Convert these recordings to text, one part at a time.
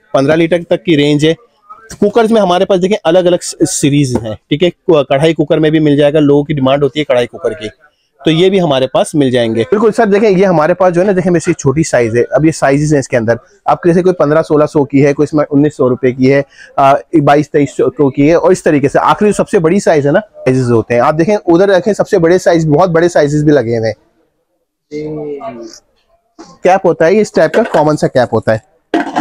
15 litre तक की range है। कुकर्स में हमारे पास देखें अलग अलग सीरीज हैं, ठीक है। कढ़ाई कुकर में भी मिल जाएगा, लोगों की डिमांड होती है कढ़ाई कुकर की, तो ये भी हमारे पास मिल जाएंगे। बिल्कुल सर, देखें ये हमारे पास जो है ना, देखें मेरी छोटी साइज है। अब ये साइजेस हैं इसके अंदर, आपके जैसे कोई 1500-1600 की है, कोई इसमें 1900 रुपए की है, 2200-2300 की है, और इस तरीके से आखिरी सबसे बड़ी साइज है ना, साइजेस होते हैं। आप देखें उधर देखें सबसे बड़े साइज, बहुत बड़े साइजेस भी लगे हुए हैं। कैप होता है ये इस टाइप का, कॉमन सा कैप होता है।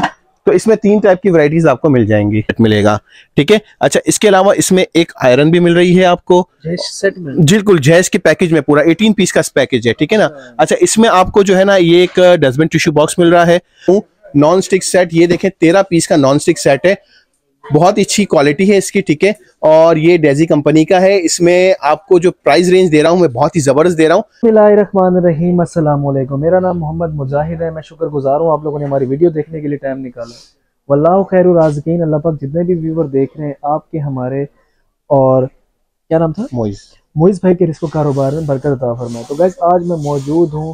तो इसमें 3 टाइप की वैरायटीज आपको मिल जाएंगी, मिलेगा, ठीक है। अच्छा, इसके अलावा इसमें एक आयरन भी मिल रही है आपको सेट में, बिल्कुल जैस के पैकेज में, पूरा 18 पीस का पैकेज है, ठीक है ना। अच्छा, इसमें आपको जो है ना ये एक डस्टबिन टिश्यू बॉक्स मिल रहा है, नॉन स्टिक सेट, ये देखें 13 पीस का नॉन स्टिक सेट है, बहुत अच्छी क्वालिटी है इसकी, ठीक है। और ये डेजी कंपनी का है। इसमें आपको जो प्राइस रेंज दे रहा हूँ मैं बहुत ही जबरदस्त दे रहा हूँ। बिस्मिल्लाहिर्रहमानिर्रहीम, अस्सलाम वालेकुम। मेरा नाम मोहम्मद मुजाहिद है। मैं शुक्रगुजार हूँ आप लोगों ने हमारी वीडियो देखने के लिए टाइम निकाला। वल्लाहु खैरुर राज़िकीन। अल्लाह पाक जितने भी व्यूवर देख रहे हैं आपके, हमारे, और क्या नाम था, मोइज़ भाई के रिस्क कारोबार में बरकत अता फरमाए। तो गाइस आज मैं मौजूद हूँ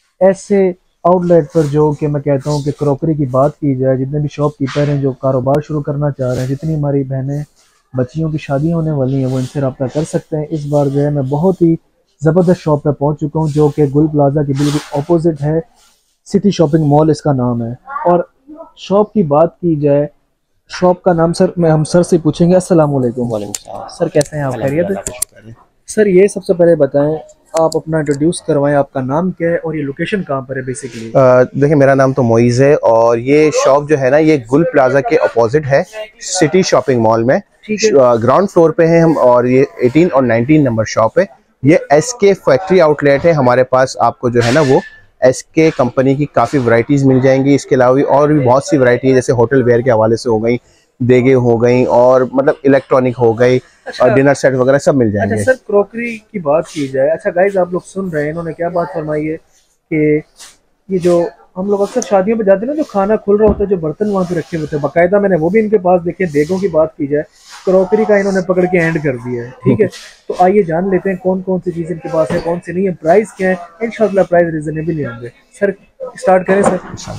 ऐसे आउटलेट पर जो कि मैं कहता हूँ कि क्रॉकरी की बात की जाए, जितने भी शॉपकीपर हैं जो कारोबार शुरू करना चाह रहे हैं, जितनी हमारी बहनें बच्चियों की शादियाँ होने वाली हैं, वो इनसे रब्ता कर सकते हैं। इस बार जो है मैं बहुत ही ज़बरदस्त शॉप पे पहुँच चुका हूँ जो कि गुल प्लाजा के बिल्कुल अपोजिट है, सिटी शॉपिंग मॉल इसका नाम है। और शॉप की बात की जाए, शॉप का नाम सर हम सर से पूछेंगे। अस्सलाम वालेकुम सर, कैसे हैं आप, खैरियत है? सर ये सबसे पहले बताएं, आप अपना इंट्रोड्यूस करवाएं, आपका नाम क्या है और ये लोकेशन कहाँ पर है बेसिकली? देखिए मेरा नाम तो मोइज़ है और ये शॉप जो है ना ये गुल प्लाजा के अपोजिट है, सिटी शॉपिंग मॉल में, ग्राउंड फ्लोर पे है हम, और ये 18 और 19 नंबर शॉप है। ये एसके फैक्ट्री आउटलेट है। हमारे पास आपको जो है ना वो एसके कंपनी की काफ़ी वैरायटीज़ मिल जाएंगी। इसके अलावा भी और भी बहुत सी वैरायटी है, जैसे होटल वेयर के हवाले से हो गई, देगे हो गई, और मतलब इलेक्ट्रॉनिक हो गई, और डिनर सेट वगैरह सब मिल जाएंगे। अच्छा सर, क्रॉकरी की बात की जाए, अच्छा गाइज आप लोग सुन रहे हैं इन्होंने क्या बात फरमाई है कि ये जो हम लोग अक्सर शादियों पे जाते हैं ना, जो खाना खुल रहा होता है, जो बर्तन वहाँ पे रखे होते हैं बाकायदा, मैंने वो भी इनके पास देखे। देगों की बात की जाए, क्रॉकरी का इन्होंने पकड़ के एंड कर दिया है, ठीक है। तो आइए जान लेते हैं कौन कौन सी चीज़ इनके पास है, कौन सी नहीं है, प्राइस क्या है। इंशाल्लाह प्राइस रीजनेबल होंगे। सर स्टार्ट करें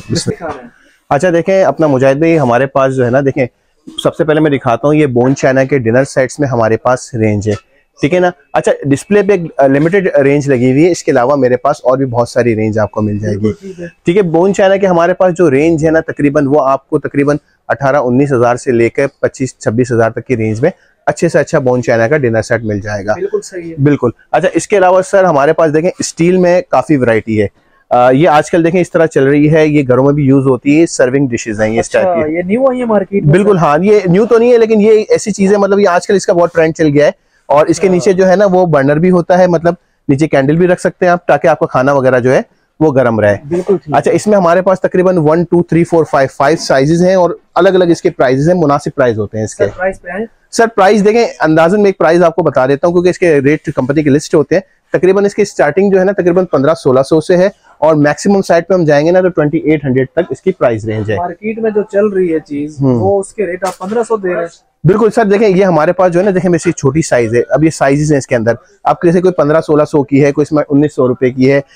सर। अच्छा देखें अपना मुजाहिद भाई, हमारे पास जो है ना, देखें सबसे पहले मैं दिखाता हूँ, ये बोन चाइना के डिनर सेट्स में हमारे पास रेंज है, ठीक है ना। अच्छा, डिस्प्ले पे लिमिटेड रेंज लगी हुई है, इसके अलावा मेरे पास और भी बहुत सारी रेंज आपको मिल जाएगी, ठीक है। बोन चाइना के हमारे पास जो रेंज है ना, तकरीबन वो आपको तकरीबन 18-19 हज़ार से लेकर 25-26 हज़ार तक की रेंज में अच्छे से अच्छा बोन चाइना का डिनर सेट मिल जाएगा। बिल्कुल सही है, बिल्कुल। अच्छा, इसके अलावा सर हमारे पास देखें स्टील में काफ़ी वैरायटी है। ये आजकल देखें इस तरह चल रही है, ये घरों में भी यूज होती है, सर्विंग डिशेज हैं ये इस टाइप की। ये न्यू आई है मार्केट में? बिल्कुल हाँ, ये न्यू तो नहीं है, लेकिन ये ऐसी चीज है, मतलब ये आजकल इसका बहुत ट्रेंड चल गया है। और इसके नीचे जो है ना वो बर्नर भी होता है, मतलब नीचे कैंडल भी रख सकते हैं आप, ताकि आपका खाना वगैरह जो है वो गर्म रहे। बिल्कुल। अच्छा, इसमें हमारे पास तकरीबन 1 2 3 4 5 साइजेस हैं, और अलग अलग इसके प्राइजेस हैं, मुनासिब प्राइस होते हैं इसके। प्राइस पे है सर, प्राइस देखें अंदाजन में एक प्राइस आपको बता देता हूँ, क्योंकि इसके रेट कंपनी के लिस्ट होते हैं। तकरीबन इसकी स्टार्टिंग जो है ना तकरीबन 1500-1600 से है, और मैक्सिमम साइड पे हम जाएंगे ना तो 2800 तक इसकी प्राइस रेंज है। मार्केट में जो चल रही है चीज, वो उसके रेट आप 1500 दे रहे हैं। बिल्कुल सर, देखें ये हमारे पास जो है ना, देखें मेरी छोटी साइज है। अब ये साइजेस हैं इसके अंदर, आपके जैसे कोई 1500-1600 की है, कोई इसमें 1900 रुपए की है,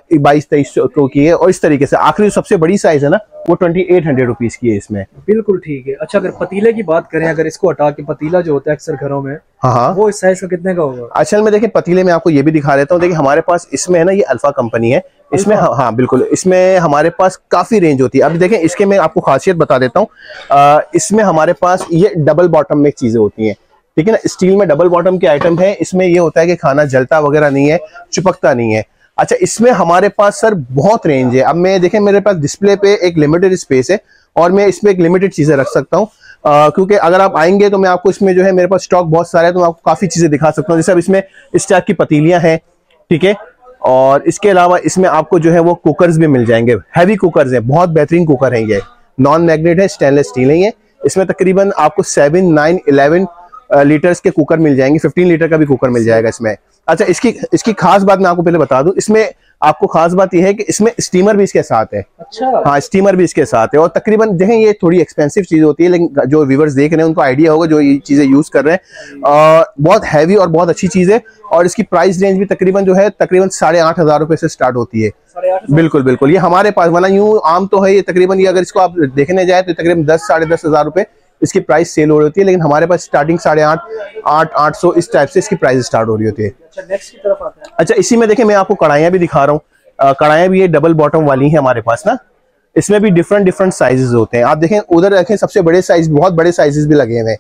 2200-2300 की है, और इस तरीके से आखिरी सबसे बड़ी साइज है ना वो 2800 रुपीज की है इसमें। बिल्कुल ठीक है। अच्छा, अगर पतीले की बात करें, अगर इसको हटा के पतीला जो होता है अक्सर घरों में, हाँ, वो इस साइज का कितने का होगा? असल में देखिए पतीले में आपको ये भी दिखा देता हूँ। देखिए हमारे पास इसमें है ना ये अल्फा कंपनी है, इसमें हाँ बिल्कुल, इसमें हमारे पास काफी रेंज होती है। अभी देखें इसके मैं आपको खासियत बता देता हूँ। इसमें हमारे पास ये डबल बॉटम में चीजें होती हैं, ठीक है ना। स्टील में डबल बॉटम के आइटम है। इसमें ये होता है कि खाना जलता वगैरह नहीं है, चिपकता नहीं है। अच्छा, इसमें हमारे पास सर बहुत रेंज है। अब मैं देखें मेरे पास डिस्प्ले पे एक लिमिटेड स्पेस है, और मैं इसमें एक लिमिटेड चीजें रख सकता हूँ, क्योंकि अगर आप आएंगे तो मैं आपको इसमें जो है मेरे पास स्टॉक बहुत सारा है, तो मैं आपको काफी चीजें दिखा सकता हूँ। जैसे अब इसमें इस टाइप की पतीलियां हैं, ठीक है। और इसके अलावा इसमें आपको जो है वो कुकर्स भी मिल जाएंगे, हैवी कुकर्स हैं, बहुत बेहतरीन कुकर है ये, नॉन मैग्नेट है, स्टेनलेस स्टील है ये। इसमें तकरीबन आपको 7, 9, 11 लीटर्स के कुकर मिल जाएंगे, 15 लीटर का भी कुकर मिल जाएगा इसमें। अच्छा, इसकी खास बात मैं आपको पहले बता दूं, इसमें आपको खास बात यह है कि इसमें स्टीमर भी इसके साथ है। अच्छा, हाँ स्टीमर भी इसके साथ है। और तकरीबन देखें ये थोड़ी एक्सपेंसिव चीज होती है, लेकिन जो व्यूअर्स देख रहे हैं उनको आइडिया होगा जो ये चीजें यूज कर रहे हैं। बहुत हैवी और बहुत अच्छी चीज है। और इसकी प्राइस रेंज भी तकरीबन जो है तकरीबन 8,500 रुपए से स्टार्ट होती है। बिल्कुल बिल्कुल, ये हमारे पास, वरना यूं आम तो है ये तकरीबन, ये अगर इसको आप देखने जाए तो तकरीबन 10 साढ़े 10,000 रुपए इसकी प्राइस सेल हो रही होती है, लेकिन हमारे पास स्टार्टिंग 8,500 इस टाइप से इसकी प्राइस स्टार्ट हो रही होती है। अच्छा, नेक्स्ट की तरफ आते हैं। अच्छा, इसी में देखें मैं आपको कढ़ाइयाँ भी दिखा रहा हूँ। कढ़ाइयाँ भी ये डबल बॉटम वाली है हमारे पास ना। इसमें भी डिफरेंट साइजेस होते हैं। आप देखें उधर देखें सबसे बड़े साइज, बहुत बड़े साइजेस भी लगे हुए हैं,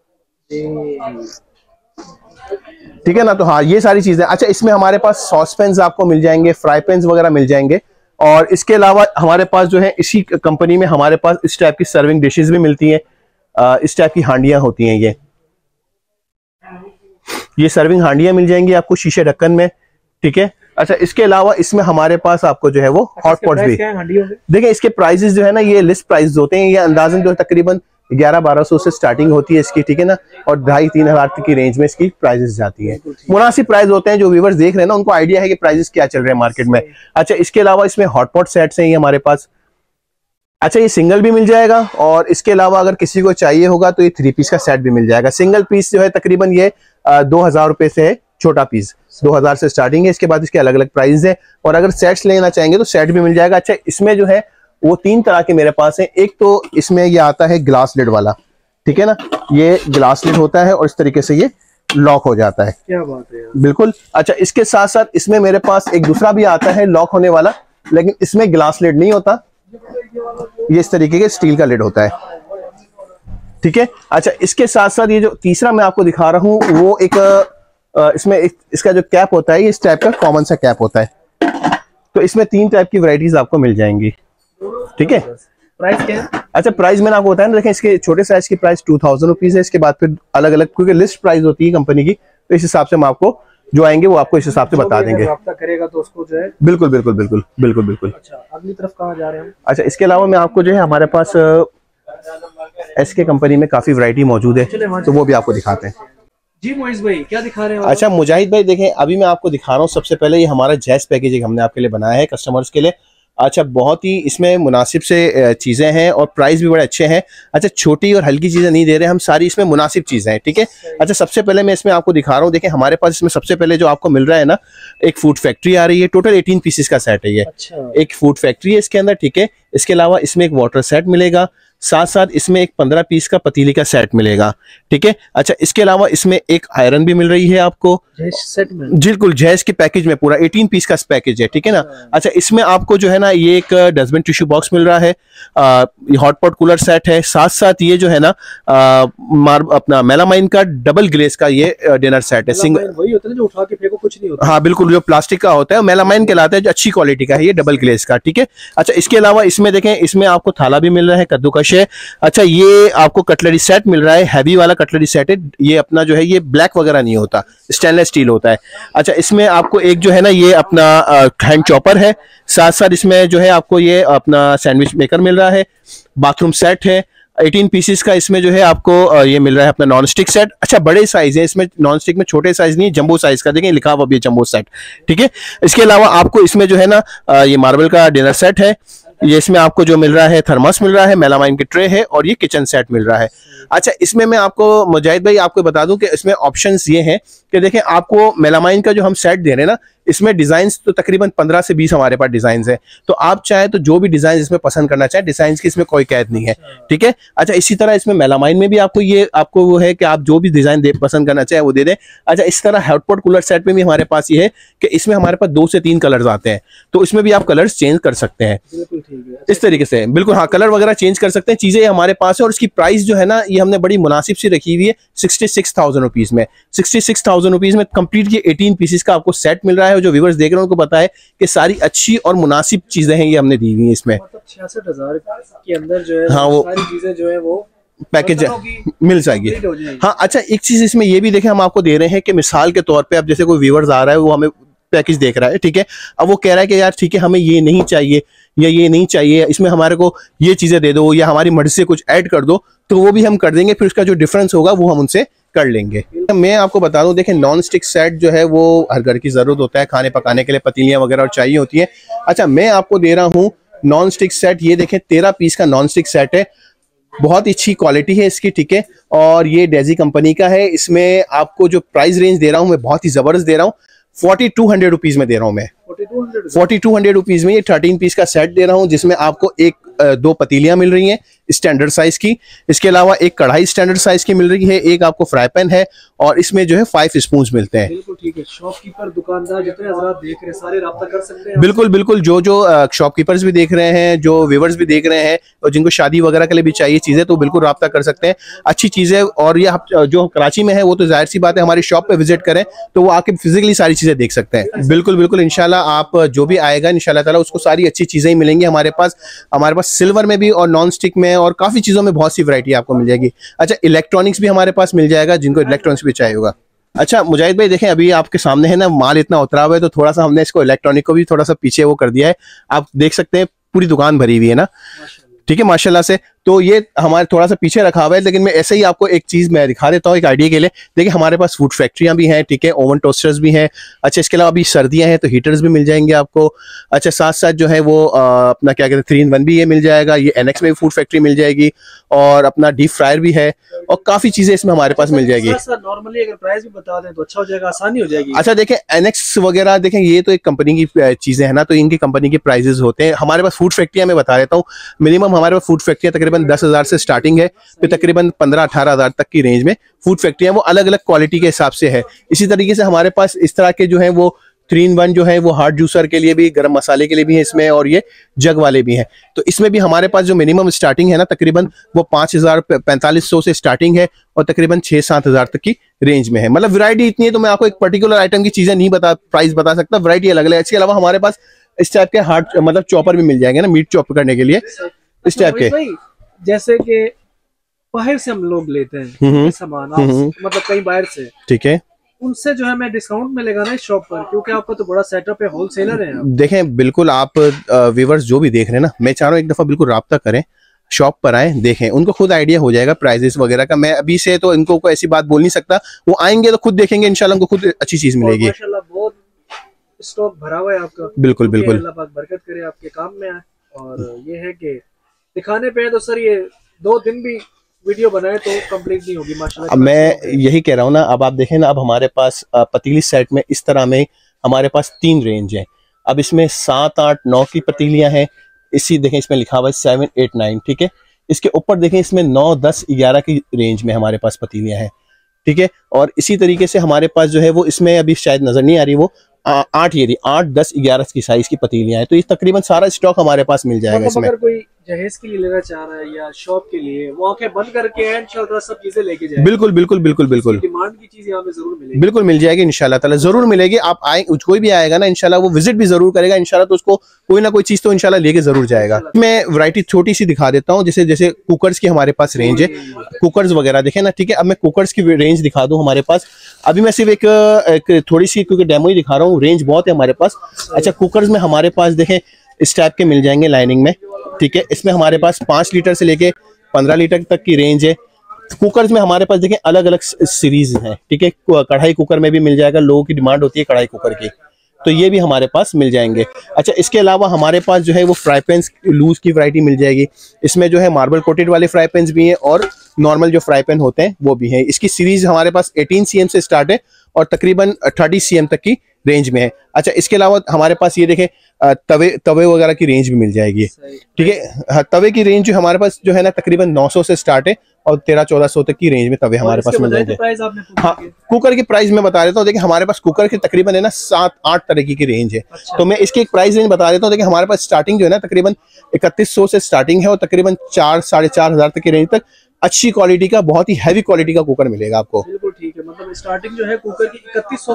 ठीक है ना। तो हाँ ये सारी चीजें। अच्छा, इसमें हमारे पास सॉस पैन्स आपको मिल जाएंगे, फ्राई पैन्स वगैरह मिल जाएंगे। और इसके अलावा हमारे पास जो है इसी कंपनी में हमारे पास इस टाइप की सर्विंग डिशेस भी मिलती हैं। इस टाइप की हांडियां होती हैं, ये सर्विंग हांडियां मिल जाएंगी आपको शीशे ढक्कन में, ठीक है। अच्छा, इसके अलावा इसमें हमारे पास आपको जो है वो हॉट पॉट्स भी देखें। इसके प्राइसेस जो है ना ये लिस्ट प्राइस होते हैं। ये अंदाजन जो है तकरीबन 1100-1200 से स्टार्टिंग होती है इसकी, ठीक है ना। और 2,500-3,000 तक की रेंज में इसकी प्राइसेस जाती है। मुनासिब प्राइस होते हैं। जो व्यूअर्स देख रहे हैं ना उनको आइडिया है कि प्राइसेस क्या चल रहे हैं मार्केट में। अच्छा, इसके अलावा इसमें हॉट पॉट सेट्स हैं ये हमारे पास। अच्छा, ये सिंगल भी मिल जाएगा। और इसके अलावा अगर किसी को चाहिए होगा तो ये 3 पीस का सेट भी मिल जाएगा। सिंगल पीस जो है तकरीबन ये 2,000 रुपए से है, छोटा पीस 2,000 से स्टार्टिंग है। इसके बाद इसके अलग अलग प्राइस है। और अगर सेट्स लेना चाहेंगे तो सेट भी मिल जाएगा। अच्छा, इसमें जो है वो 3 तरह के मेरे पास है। एक तो इसमें ये आता है ग्लास लिड वाला, ठीक है ना। ये ग्लास लिड होता है और इस तरीके से ये लॉक हो जाता है। क्या बात है यार। बिल्कुल। अच्छा, इसके साथ साथ इसमें मेरे पास एक दूसरा भी आता है लॉक होने वाला, लेकिन इसमें ग्लास लिड नहीं होता, ये इस तरीके के स्टील का लिड होता है, ठीक है। अच्छा, इसके साथ साथ ये जो तीसरा मैं आपको दिखा रहा हूं वो एक इसमें इसका जो कैप होता है ये इस टाइप का कॉमन सा कैप होता है। तो इसमें 3 टाइप की वैरायटीज आपको मिल जाएंगी, ठीक है। प्राइस क्या है? अच्छा, प्राइस मैंने आपको बताया ना, देखें इसके छोटे साइज की प्राइस 2,000 रुपीज है। इसके बाद फिर अलग अलग, क्योंकि लिस्ट प्राइस होती है कंपनी की, तो इस हिसाब से हम आपको जो आएंगे वो आपको इस हिसाब से बता देंगे। रब्ता करेगा तो उसको जो है बिल्कुल बिल्कुल बिल्कुल बिल्कुल बिल्कुल। अच्छा, अगली तरफ कहाँ जा रहे हैं हम? अच्छा, इसके अलावा मैं आपको जो है हमारे पास SK कंपनी में काफी वैरायटी मौजूद है, तो वो भी आपको दिखाते हैं। जी मोइज भाई, क्या दिखा रहे हैं? अच्छा मुजाहिद भाई, देखें अभी मैं आपको दिखा रहा हूँ। सबसे पहले ये हमारा जैस पैकेजिंग हमने आपके लिए बनाया है कस्टमर्स के लिए। अच्छा, बहुत ही इसमें मुनासिब से चीज़ें हैं और प्राइस भी बड़े अच्छे हैं। अच्छा, छोटी और हल्की चीज़ें नहीं दे रहे हम, सारी इसमें मुनासिब चीज़ें हैं, ठीक है। अच्छा, सबसे पहले मैं इसमें आपको दिखा रहा हूँ। देखें हमारे पास इसमें सबसे पहले जो आपको मिल रहा है ना, एक फूड फैक्ट्री आ रही है। टोटल 18 पीसेस का सेट है ये। अच्छा। एक फूड फैक्ट्री है इसके अंदर, ठीक है। इसके अलावा इसमें एक वाटर सेट मिलेगा, साथ साथ इसमें एक 15 पीस का पतीली का सेट मिलेगा, ठीक है। अच्छा, इसके अलावा इसमें एक आयरन भी मिल रही है आपको सेट में, बिल्कुल जैस के पैकेज में, पूरा 18 पीस का पैकेज है, ठीक है ना। अच्छा, इसमें आपको जो है ना ये एक डस्टबिन टिश्यू बॉक्स मिल रहा है, हॉट पॉट कूलर सेट है, साथ साथ ये जो है ना अपना मेलामाइन का डबल ग्लेस का ये डिनर सेट है। सिंगल वही होता है जो उठा के फेंको, कुछ नहीं होता। हाँ बिल्कुल, जो प्लास्टिक का होता है मेलामाइन कहलाता है, जो अच्छी क्वालिटी का है, ये डबल ग्लेस का, ठीक है। अच्छा, इसके अलावा इसमें देखें इसमें आपको थाला भी मिल रहा है, कद्दूकश है। अच्छा, ये आपको कटलरी सेट मिल रहा है, हैवी वाला कटलरी सेट है। ये अपना जो है ये ब्लैक वगैरह नहीं होता, स्टेनलेस स्टील होता है। अच्छा, इसमें आपको एक जो है ना ये अपना हैंड चॉपर है, साथ साथ इसमें जो है आपको ये अपना सैंडविच मेकर मिल रहा है, बाथरूम सेट है 18 पीसेस का। इसमें जो है आपको ये मिल रहा है अपना नॉन स्टिक सेट। अच्छा, बड़े साइज है इसमें, नॉन स्टिक में छोटे साइज नहीं, जंबो साइज का, देखें लिखा हुआ भी है जंबो सेट, ठीक है। इसके अलावा आपको इसमें जो है ना ये मार्बल का डिनर सेट है। ये इसमें आपको जो मिल रहा है थर्मस मिल रहा है, मेलामाइन के ट्रे है और ये किचन सेट मिल रहा है। अच्छा, इसमें मैं आपको मुजाहिद भाई आपको बता दूं कि इसमें ऑप्शंस ये हैं कि देखें आपको मेलामाइन का जो हम सेट दे रहे हैं ना, इसमें डिजाइन्स तो तकरीबन 15 से 20 हमारे पास डिजाइन्स हैं। तो आप चाहे तो जो भी डिजाइन इसमें पसंद करना चाहे, डिजाइन की इसमें कोई कैद नहीं है, ठीक है। अच्छा, इसी तरह इसमें मेलामाइन में भी आपको वो है कि आप जो भी डिजाइन पसंद करना चाहे वो दे दें। अच्छा, इस तरह हॉटपॉट कूलर सेट में भी हमारे पास ये है कि इसमें हमारे पास 2 से 3 कलर्स आते हैं, तो इसमें भी आप कलर्स चेंज कर सकते हैं। इस तरीके से बिल्कुल, हाँ, कलर वगैरह चेंज कर सकते हैं, चीजें हमारे पास है। और इसकी प्राइस जो है ना ये हमने बड़ी मुनासिब सी रखी हुई है, 66,000 रुपीज में। 66,000 रुपीज में कंप्लीट ये 18 पीसेस का आपको सेट मिल रहा है। और जो व्यूअर्स देख रहे हैं उनको पता है कि सारी अच्छी और मुनासिब चीजें हैं ये हमने दी हुई है इसमें। मतलब 66,000 के अंदर जो है हाँ, वो सारी चीजें जो है वो पैकेज मिल जाएगी। हाँ, अच्छा, एक चीज इसमें ये भी देखें हम आपको दे रहे हैं कि मिसाल के तौर पे अब जैसे कोई व्यूअर्स आ रहा है, वो हमें पैकेज देख रहा है, ठीक है। अब वो कह रहा है कि यार ठीक है हमें ये नहीं चाहिए या ये नहीं चाहिए, इसमें हमारे को ये चीजें दे दो या हमारी मर्जी से कुछ ऐड कर दो, तो वो भी हम कर देंगे। फिर उसका जो डिफरेंस होगा वो हम उनसे कर लेंगे। मैं आपको बता दूं, देखें नॉन स्टिक सेट जो है वो हर घर की जरूरत होता है, खाने पकाने के लिए पतीलियां वगैरह और चाहिए होती है। अच्छा, मैं आपको दे रहा हूँ नॉन स्टिक सेट, ये देखें 13 पीस का नॉन स्टिक सेट है, बहुत अच्छी क्वालिटी है इसकी, ठीक है। और ये डेजी कंपनी का है। इसमें आपको जो प्राइस रेंज दे रहा हूँ मैं बहुत ही जबरदस्त दे रहा हूँ, 4200 रुपीज में दे रहा हूँ मैं। 4200 रुपीज में ये 13 पीस का सेट दे रहा हूँ, जिसमें आपको एक दो पतीलियां मिल रही हैं स्टैंडर्ड साइज की, इसके अलावा एक कढ़ाई स्टैंडर्ड साइज की मिल रही है, एक आपको फ्राई पैन है, और इसमें जो है 5 स्पून मिलते हैं। बिल्कुल ठीक है। शॉपकीपर, दुकानदार जितने हजरात देख रहे हैं सारे राब्ता कर सकते हैं। बिल्कुल बिल्कुल, जो शॉपकीपर्स भी देख रहे हैं, जो व्यूवर्स भी देख रहे हैं, और जिनको शादी वगैरह के लिए भी चाहिए चीजें, तो बिल्कुल राब्ता कर सकते हैं। अच्छी चीजें, और ये जो कराची में है वो तो जाहिर सी बात है, हमारी शॉप पे विजिट करें तो वो आके फिजिकली सारी चीजें देख सकते हैं। बिल्कुल बिल्कुल, इंशाल्लाह आप जो भी आएगा इंशाल्लाह ताला उसको सारी अच्छी चीजें ही मिलेंगी हमारे पास। हमारे पास सिल्वर में भी और नॉन स्टिक में और काफी चीजों में बहुत सी वैरायटी आपको मिल जाएगी। अच्छा, इलेक्ट्रॉनिक्स भी हमारे पास मिल जाएगा, जिनको इलेक्ट्रॉनिक्स भी चाहिए होगा। अच्छा मुजाहिद भाई, देखें अभी आपके सामने है ना, माल इतना उतरा हुआ है, तो थोड़ा सा हमने इसको इलेक्ट्रॉनिक को भी थोड़ा सा पीछे वो कर दिया है। आप देख सकते हैं पूरी दुकान भरी हुई है ना, ठीक है माशाल्लाह से। तो ये हमारे थोड़ा सा पीछे रखा हुआ है, लेकिन मैं ऐसे ही आपको एक चीज मैं दिखा देता हूँ एक आइडिया के लिए। देखिए हमारे पास फूड फैक्ट्रियां भी हैं, ठीक है, ओवन टोस्टर्स भी हैं। अच्छा, इसके अलावा अभी सर्दियां हैं तो हीटर्स भी मिल जाएंगे आपको। अच्छा, साथ साथ जो है वो अपना क्या कहते हैं 3-in-1 भी ये मिल जाएगा, ये एनएक्स में भी फूड फैक्ट्री मिल जाएगी, और अपना डीप फ्रायर भी है, और काफी चीजें इसमें हमारे पास मिल जाएगी। नॉर्मली अगर प्राइस भी बता दें तो अच्छा हो जाएगा, आसानी हो जाएगी। अच्छा देखें, एनएक्स वगैरह देखें, ये तो एक कंपनी की चीजें हैं ना, तो इनकी कंपनी के प्राइजेस होते हैं। हमारे पास फूड फैक्ट्रियां मैं बता देता हूँ, मिनिमम हमारे पास फूड फैक्ट्रियां तकरीबन 10,000 से स्टार्टिंग है, फिर तकरीबन 15-18 हज़ार तक की रेंज में फूड फैक्ट्रियां, वो अलग अलग क्वालिटी के हिसाब से है। इसी तरीके से हमारे पास इस तरह के जो है वो 3-in-1 जो है वो हार्ड जूसर के लिए भी, गरम मसाले के लिए भी है इसमें, और ये जग वाले भी हैं। तो इसमें भी हमारे पास जो मिनिमम स्टार्टिंग है ना, तकरीबन वो 5,000-4500 से स्टार्टिंग है, और तकरीबन 6-7 हज़ार तक की रेंज में है। मतलब वैरायटी इतनी है, तो मैं आपको एक पर्टिकुलर आइटम की चीजें नहीं प्राइस बता सकता, वैरायटी अलग अलग है। इसके अलावा हमारे पास इस टाइप के हार्ड मतलब चॉपर भी मिल जाएंगे ना, मीट चॉप करने के लिए इस टाइप के। जैसे कि बाहर से हम लोग लेते हैं सामान, मतलब कहीं बाहर से, ठीक है, उनसे जो है मैं डिस्काउंट मिलेगा ना इस शॉप पर, क्योंकि आपका तो बड़ा सेटअप है, होलसेलर है आप। देखें बिल्कुल, आप व्यूवर्स जो भी देख रहे हैं ना, मैं चाह रहा हूँ एक दफा बिल्कुल राब्ता करें, शॉप पर आए, देखें, उनको खुद आइडिया हो जाएगा प्राइजेस वगैरह का। मैं अभी से तो इनको कोई ऐसी बात बोल नहीं सकता, वो आएंगे तो खुद देखेंगे, इंशाल्लाह उनको खुद अच्छी चीज मिलेगी। माशाल्लाह बहुत स्टॉक भरा हुआ है आपका। बिल्कुल बिल्कुल, अल्लाह पाक बरकत करे आपके काम में। और ये है कि दिखाने पे तो सर ये 2 दिन भी वीडियो बनाए तो कंप्लीट नहीं होगी माशाल्लाह। अब मैं यही कह रहा हूँ ना, अब आप देखें ना, अब हमारे पास पतीली सेट में इस तरह में हमारे पास 3 रेंज है। अब इसमें 7, 8, 9 की पतीलियां हैं। इसी देखें इसमें लिखा हुआ है 7, 8, 9, ठीक है। इसके ऊपर देखें इसमें 9, 10, 11 की रेंज में हमारे पास पतीलियां हैं, ठीक है। और इसी तरीके से हमारे पास जो है वो इसमें अभी शायद नजर नहीं आ रही, वो 8, ये 8, 10, 11 की साइज की पतीलियां हैं। तो ये तकरीबन सारा स्टॉक हमारे पास मिल जाएगा इसमें। अगर कोई जहेज के लिए लेना चाह रहा है या शॉप के लिए, वो आंखें बंद करके इंशाल्लाह सब चीजें लेके जाएगा। बिल्कुल बिल्कुल बिल्कुल बिल्कुल, डिमांड की चीज यहाँ पे जरूर मिलेगी, बिल्कुल मिल जाएगी इंशाल्लाह ताला, जरूर मिलेगी। आप आए, कोई भी आएगा ना इंशाल्लाह वो विजिट भी जरूर करेगा इंशाल्लाह, तो उसको कोई ना कोई चीज तो इंशाल्लाह लेके जरूर जाएगा। मैं वैरायटी छोटी सी दिखा देता हूँ, जैसे जैसे कुकर्स की हमारे पास रेंज है, कुकर्स वगैरह देखे ना, ठीक है। अब मैं कुकर्स की रेंज दिखा दूँ हमारे पास। अभी मैं सिर्फ एक थोड़ी सी क्योंकि डेमो ही दिखा रहा हूँ, रेंज बहुत है हमारे पास। अच्छा, कुकर्स में हमारे पास देखें इस टाइप के मिल जाएंगे लाइनिंग में, ठीक है। इसमें हमारे पास 5 लीटर से लेके 15 लीटर तक की रेंज है। कुकर्स में हमारे पास देखें अलग अलग सीरीज हैं, ठीक है। कढ़ाई कुकर में भी मिल जाएगा, लोगों की डिमांड होती है कढ़ाई कुकर की, तो ये भी हमारे पास मिल जाएंगे। अच्छा, इसके अलावा हमारे पास जो है वो फ्राई पैंस लूज की वैरायटी मिल जाएगी। इसमें जो है मार्बल कोटेड वाले फ्राई पैंस भी हैं, और नॉर्मल जो फ्राई पैन होते हैं वो भी हैं। इसकी सीरीज हमारे पास 18 cm से स्टार्ट है, और तकरीबन 30 cm तक की रेंज में है। अच्छा, इसके अलावा हमारे पास ये देखें तवे वगैरह की रेंज भी मिल जाएगी, ठीक है। तवे की रेंज जो हमारे पास जो है ना, तकरीबन 900 से स्टार्ट है, और 1300-1400 तक की रेंज में तवे हमारे पास मिल जाएंगे। हाँ, कुकर की प्राइस मैं बता देता हूँ। देखिए हमारे पास कुकर की तकरीबन है ना 7-8 तरीके की रेंज है। अच्छा। तो मैं इसकी एक प्राइस रेंज बता देता हूँ। देखिए हमारे पास स्टार्टिंग जो है ना तकरीबन 3100 से स्टार्टिंग है, और तकरीबन 4-4.5 हज़ार तक की रेंज तक अच्छी क्वालिटी का, बहुत ही हैवी क्वालिटी का कुकर मिलेगा आपको। बिल्कुल ठीक है, मतलब स्टार्टिंग जो है कुकर की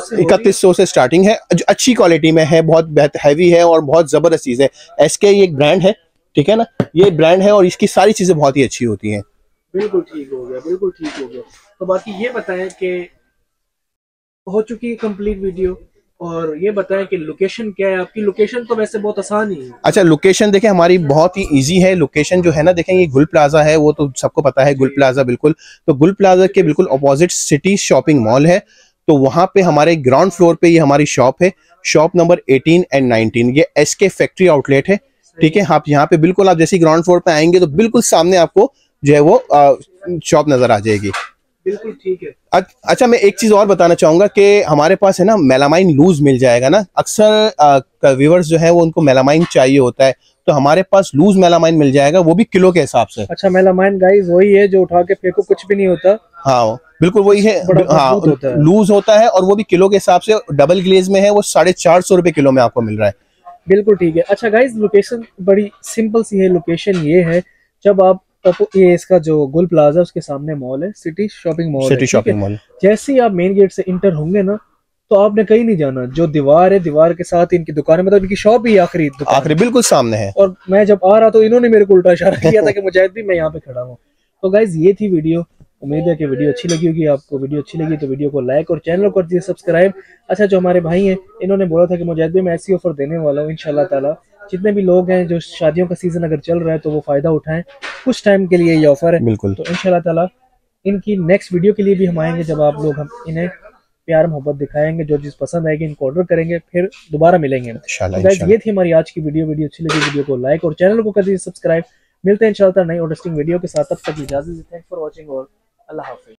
3100 से स्टार्टिंग है, जो अच्छी क्वालिटी में है, बहुत हैवी है और बहुत जबरदस्त चीज है। एसके ये एक ब्रांड है, ठीक है ना, ये ब्रांड है, और इसकी सारी चीजें बहुत ही अच्छी होती हैं। बिल्कुल ठीक हो गया, बिल्कुल ठीक हो गया। तो बाकी ये बताएं कि हो चुकी है कंप्लीट वीडियो, और ये बताएं कि लोकेशन क्या है आपकी? लोकेशन तो वैसे बहुत आसान ही है। अच्छा, लोकेशन देखें हमारी बहुत ही इजी है। लोकेशन जो है ना, देखें ये गुल प्लाजा है, वो तो सबको पता है गुल प्लाजा बिल्कुल। तो गुल प्लाजा के बिल्कुल अपोजिट सिटी शॉपिंग मॉल है। तो वहां पे हमारे ग्राउंड फ्लोर पे ये हमारी शॉप है, शॉप नंबर 18 एंड 19। ये एसके फैक्ट्री आउटलेट है, ठीक है। आप यहाँ पे बिल्कुल, आप जैसे ग्राउंड फ्लोर पे आएंगे तो बिल्कुल सामने आपको जो है वो शॉप नजर आ जाएगी। बिल्कुल ठीक है। अच्छा, मैं एक चीज और बताना चाहूंगा कि हमारे पास है ना मेलामाइन लूज मिल जाएगा ना। अक्सर व्यूअर्स जो है वो उनको मेलामाइन चाहिए होता है, तो हमारे पास लूज मेलामाइन मिल जाएगा, वो भी किलो के हिसाब से। अच्छा, मेलामाइन गाइस वही है जो उठा के फेंको कुछ भी नहीं होता। हाँ बिल्कुल वही है। बड़ा हाँ, मजबूत होता है। लूज होता है और वो भी किलो के हिसाब से। डबल ग्लेज में है, वो 450 रुपए किलो में आपको मिल रहा है। बिल्कुल ठीक है। अच्छा गाइस, लोकेशन बड़ी सिंपल सी है। लोकेशन ये है, जब आप ये इसका जो गुल प्लाजा उसके सामने मॉल है, सिटी शॉपिंग मॉल है, सिटी ठीक है। Shopping mall. जैसे ही आप मेन गेट से इंटर होंगे ना, तो आपने कहीं नहीं जाना। जो दीवार है, दीवार के साथ इनकी दुकान है, मतलब इनकी शॉप ही आखिरी दुकान आखिरी बिल्कुल सामने है। और मैं जब आ रहा तो इन्होंने मेरे को उल्टा इशारा किया था कि मुजाहिद भी मैं यहाँ पे खड़ा हूँ। तो गाइज ये थी वीडियो। उम्मीद है कि वीडियो अच्छी लगी होगी आपको। वीडियो अच्छी लगी तो वीडियो को लाइक और चैनल को कर दीजिए सब्सक्राइब। अच्छा, जो हमारे भाई हैं, इन्होंने बोला था कि मुजाहिद भी मैं ऐसी ऑफर देने वाला हूँ इंशाल्लाह ताला। जितने भी लोग हैं, जो शादियों का सीजन अगर चल रहा है तो वो फायदा उठाएं, कुछ टाइम के लिए ये ऑफर है। बिल्कुल। तो इंशाल्लाह ताला इनकी नेक्स्ट वीडियो के लिए भी हम आएंगे, जब आप लोग हम इन्हें प्यार मोहब्बत दिखाएंगे। जो चीज पसंद आएगी इनको ऑर्डर करेंगे, फिर दोबारा मिलेंगे। तो गाइस ये थी हमारी आज की वीडियो। वीडियो अच्छी लगी वीडियो को लाइक और चैनल को कर दीजिए सब्सक्राइब। मिलते हैं इंशाल्लाह नई और इंटरेस्टिंग वीडियो के साथ। तब तक इजाजत दीजिए। थैंक्स फॉर वॉचिंग और अल्लाह हाफिज।